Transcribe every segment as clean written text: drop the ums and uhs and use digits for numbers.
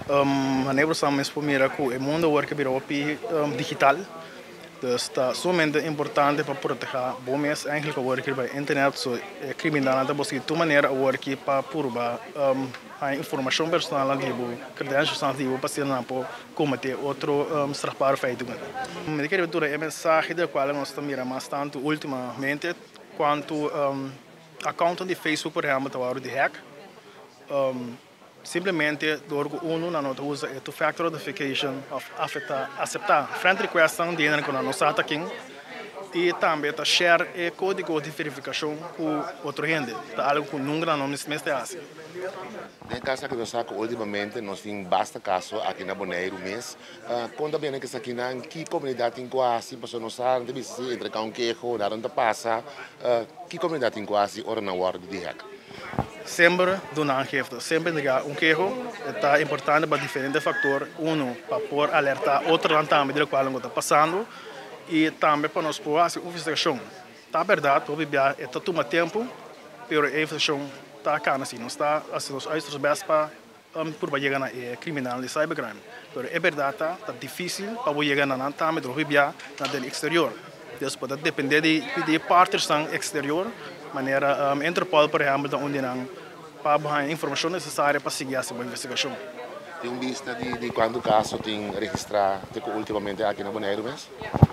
Wanneer we samen mira que o mundo work virou digital. Dus dat is somente importante para proteger bom mês eigenlijk work bij internet so criminal da buscar tu maneira work para purba a informação personal tipo credentials tipo para não po cometer outro strafbare feito. Me quero dizer é mensagem da qual nós estamos mirando bastante ultimamente quanto account de Facebook por exemplo tá de hack. Simplesmente door uno na nota usa é two-factor authentication of aceitar friend request ang dinner ko na nossa aqui e também tá share e código de verificação com outro gente tá algo que nunca não nos meste assim. Nel caso que nós saco ultimamente nós temos basta caso aqui na Bonaire mês quando bem que aqui na que comunidade em quase passou nós sabe se entre cá queijo dar onde passa que comunidade em quase ora na ward de hack. Sempre doen aangifte, sempre queijo é importante para diferentes fatores. Para por alertar outro também do qual está passando e também para nós pôr a investigação. Tá verdade, o bebê está tomando tempo, mas a investigação está cá assim, não está assim os outros bens para por chegar na criminal de cybercrime. Mas é verdade, está difícil para chegar na também do bebê na exterior. Dus pode depender de partes exterior, maneira Interpol, por exemplo, onde não para a informação necessária para seguir essa investigação. Tem vista de quando o caso tem registrado ultimamente aqui na Bonaire mesmo?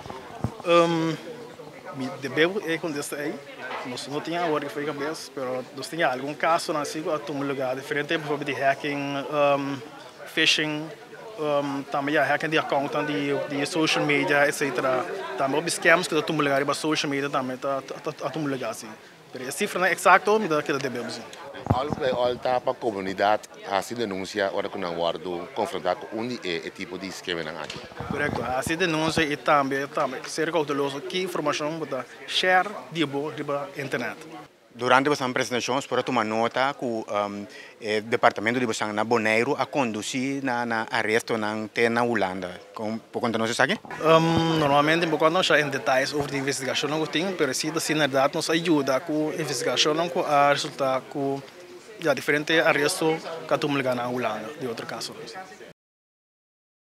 Debeu é quando está aí. Nós não tinha agora que foi cabeça, mas nós tinha algum caso na sigo a um lugar diferente, por exemplo, de hacking, phishing, também hacking de account de social media, etc. Também os scams que estão lugar para social media também tá um lugar assim. Mas a cifra não é exata, mas dá que devemos. Al para a comunidade assim denuncia ora que não guardo confrontar com tipo de esquema não aqui. Correto, assim denuncia e também ser cauteloso que informação botar share dibo internet. Durante a apresentação, para tomar nota que o departamento de Bosang na Bonaire a conduzir na arresto na Holanda. Por conta não se sabe? Normalmente, quando nós em detalhes sobre a investigação não tem, mas se assim na verdade nos ajuda com a investigação não com a resultar com diferentes arrestos que estamos ligando na Holanda de outros casos.